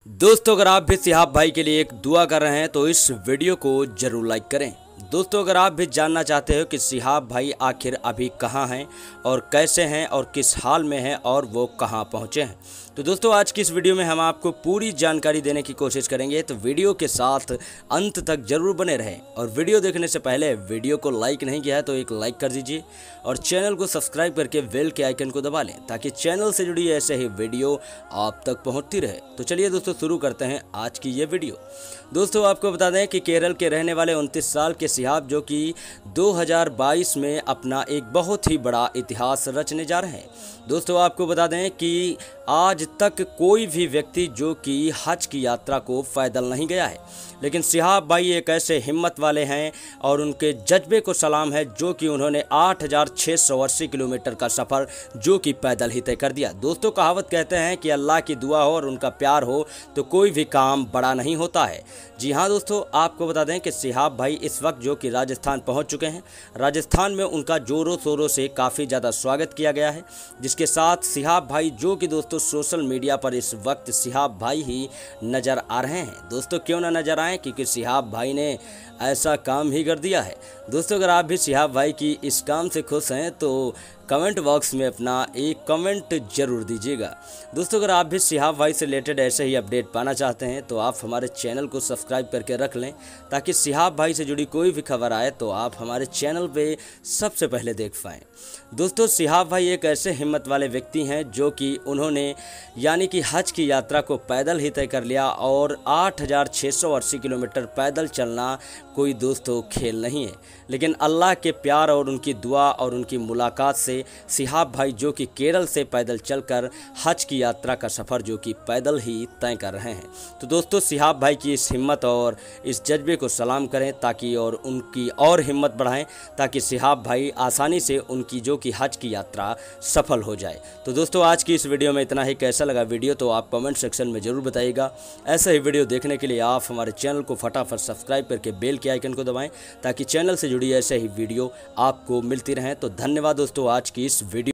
दोस्तों अगर आप भी सिहाब भाई के लिए एक दुआ कर रहे हैं तो इस वीडियो को जरूर लाइक करें। दोस्तों अगर आप भी जानना चाहते हो कि सिहाब भाई आखिर अभी कहां हैं और कैसे हैं और किस हाल में हैं और वो कहां पहुंचे हैं, तो दोस्तों आज की इस वीडियो में हम आपको पूरी जानकारी देने की कोशिश करेंगे। तो वीडियो के साथ अंत तक जरूर बने रहें और वीडियो देखने से पहले वीडियो को लाइक नहीं किया है तो एक लाइक कर दीजिए और चैनल को सब्सक्राइब करके बेल के आइकन को दबा लें ताकि चैनल से जुड़ी ऐसे ही वीडियो आप तक पहुंचती रहे। तो चलिए दोस्तों शुरू करते हैं आज की ये वीडियो। दोस्तों आपको बता दें कि केरल के रहने वाले 29 साल के सिहाब जो कि 2022 में अपना एक बहुत ही बड़ा इतिहास रचने जा रहे हैं। दोस्तों आपको बता दें कि आज तक कोई भी व्यक्ति जो कि हज की यात्रा को पैदल नहीं गया है, लेकिन सिहाब भाई एक ऐसे हिम्मत वाले हैं और उनके जज्बे को सलाम है जो कि उन्होंने 8680 किलोमीटर का सफ़र जो कि पैदल ही तय कर दिया। दोस्तों कहावत कहते हैं कि अल्लाह की दुआ हो और उनका प्यार हो तो कोई भी काम बड़ा नहीं होता है। जी हाँ दोस्तों, आपको बता दें कि सिहाब भाई इस वक्त जो कि राजस्थान पहुंच चुके हैं। राजस्थान में उनका जोरों शोरों से काफ़ी ज़्यादा स्वागत किया गया है, जिसके साथ सिहाब भाई जो कि दोस्तों सोशल मीडिया पर इस वक्त सिहाब भाई ही नज़र आ रहे हैं। दोस्तों क्यों ना नज़र आए, क्योंकि सिहाब भाई ने ऐसा काम ही कर दिया है। दोस्तों अगर आप भी सिहाब भाई की इस काम से खुश हैं तो कमेंट बॉक्स में अपना एक कमेंट जरूर दीजिएगा। दोस्तों अगर आप भी सिहाब भाई से रिलेटेड ऐसे ही अपडेट पाना चाहते हैं तो आप हमारे चैनल को सब्सक्राइब करके रख लें ताकि सिहाब भाई से जुड़ी कोई भी खबर आए तो आप हमारे चैनल पे सबसे पहले देख पाएँ। दोस्तों सिहाब भाई एक ऐसे हिम्मत वाले व्यक्ति हैं जो कि उन्होंने यानी कि हज की यात्रा को पैदल ही तय कर लिया और 8680 किलोमीटर पैदल चलना कोई दोस्तों खेल नहीं है, लेकिन अल्लाह के प्यार और उनकी दुआ और उनकी मुलाकात से सिहाब भाई जो कि केरल से पैदल चलकर हज की यात्रा का सफ़र जो कि पैदल ही तय कर रहे हैं। तो दोस्तों सिहाब भाई की इस हिम्मत और इस जज्बे को सलाम करें ताकि और उनकी और हिम्मत बढ़ाएं ताकि सिहाब भाई आसानी से उनकी जो कि हज की यात्रा सफल हो जाए। तो दोस्तों आज की इस वीडियो में इतना ही। कैसा लगा वीडियो तो आप कमेंट सेक्शन में ज़रूर बताइएगा। ऐसा ही वीडियो देखने के लिए आप हमारे चैनल को फटाफट सब्सक्राइब करके बेल के आइकन को दबाएं ताकि चैनल से जुड़ी ऐसे ही वीडियो आपको मिलती रहें। तो धन्यवाद दोस्तों आज की इस वीडियो